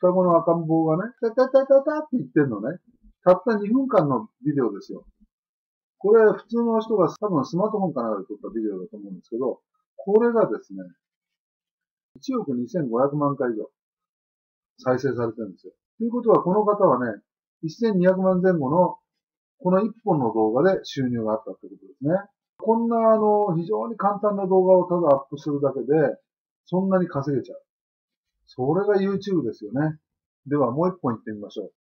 双子の赤ん坊がね、タタタタタって言ってんのね。たった2分間のビデオですよ。これ普通の人が多分スマートフォンかなんかで撮ったビデオだと思うんですけど、これがですね、1億2500万回以上再生されてるんですよ。ということは、この方はね、1200万前後のこの1本の動画で収入があったってことですね。こんな非常に簡単な動画をただアップするだけで、そんなに稼げちゃう。それが YouTube ですよね。ではもう一本行ってみましょう。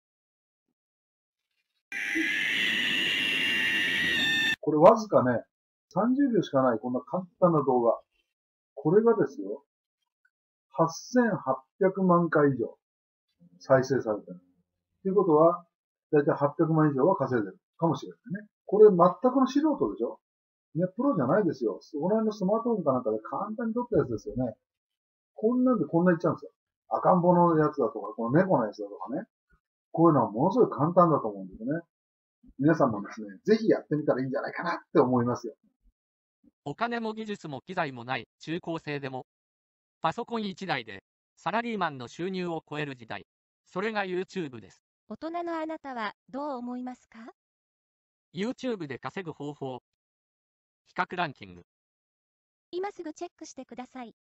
これわずかね、30秒しかないこんな簡単な動画。これがですよ、8800万回以上再生されてる。ということは、だいたい800万以上は稼いでるかもしれないね。これ全くの素人でしょ？ね、プロじゃないですよ。この辺のスマートフォンかなんかで簡単に撮ったやつですよね。こんなんでこんな言っちゃうんですよ。赤ん坊のやつだとか、この猫のやつだとかね。こういうのはものすごい簡単だと思うんですね。皆さんもですね、ぜひやってみたらいいんじゃないかなって思いますよ。 お金も技術も機材もない中高生でも、パソコン1台でサラリーマンの収入を超える時代。それが YouTube です。 大人のあなたはどう思いますか？ YouTube で稼ぐ方法。比較ランキング。 今すぐチェックしてください。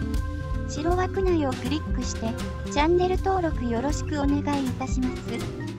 白枠内をクリックしてチャンネル登録よろしくお願いいたします。